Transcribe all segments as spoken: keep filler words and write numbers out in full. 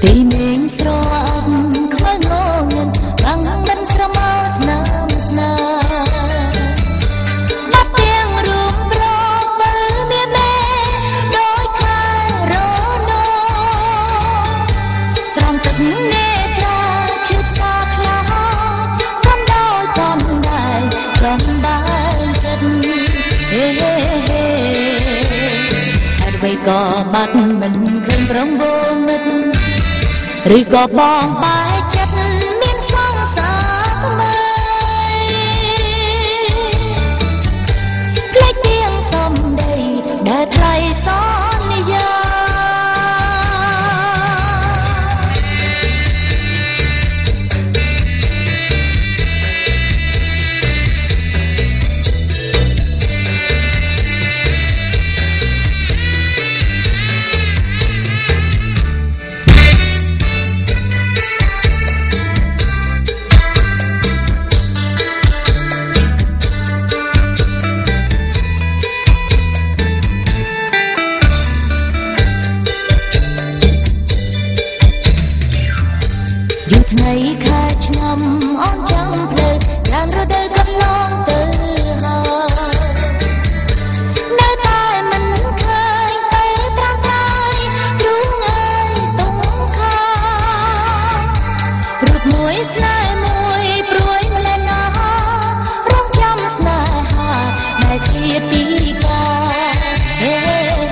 ទីមេងស្រអំខ្មៅងងឹងបាំងមិនស្រមោស្នាមស្នាបាត់ទាំងរូបរកបើមានមេដោយខែរណោស្រងទឹកនេត្រាឈឺផ្សាខ្លាកំដោយកំដែរចំបានចិត្តហេហេហេហើយបីក៏បាត់មិនឃើញប្រងវមិត្តឬក៏បងបែកចិត្តមានសង្សារថ្មីភ្លេចទៀងសំដីដែលថ្លៃសន្យាថ្ងៃខែឆ្នាំអនចាំភ្លើរានរដូវកំឡងទៅហើយនៅតែមិនឃើញទៅត្រាំត្រៃទ្រូងអើយតុងខារូបមួយស្នេហ៍មួយព្រួយម្លេះណារងចាំស្នេហាដែលឃ្លាតពីកាហេ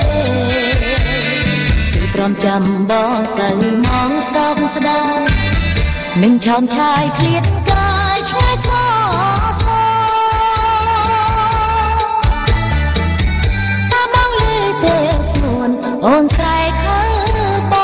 សិទ្រាំចាំបងសៅមកសោកស្ដាយនឹងឆោមឆាយឃ្លាតកាយឆ្ងាយសសតាបងលឺទេស្នួនអូនស្រែកហៅបង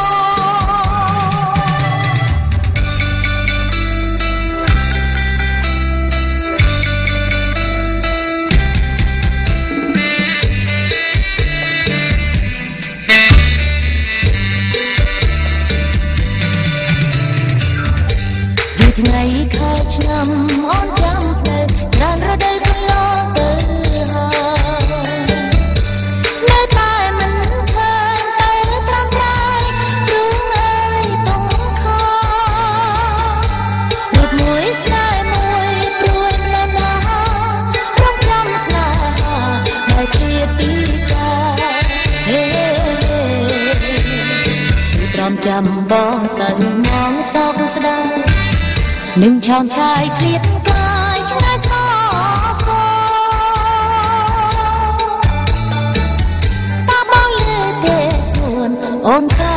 ថ្ងៃខែឆ្នាំអូនចាំភ្លើរានរដូវកន្លងទៅហើយនៅតែមិនឃើញទៅត្រាំត្រៃទ្រូងអើយតុងខារូបមួយស្នេហ៍មួយព្រួយម្លេះណារងចាំស្នេហាដែលឃ្លាតពីកាហេសិទ្រាំចាំបងសៅមកសោកស្ដាយនឹងឆោមឆាយឃ្លាតកាយឆ្ងាយសសតាបងលឺទេស្នួនអូនស្រែ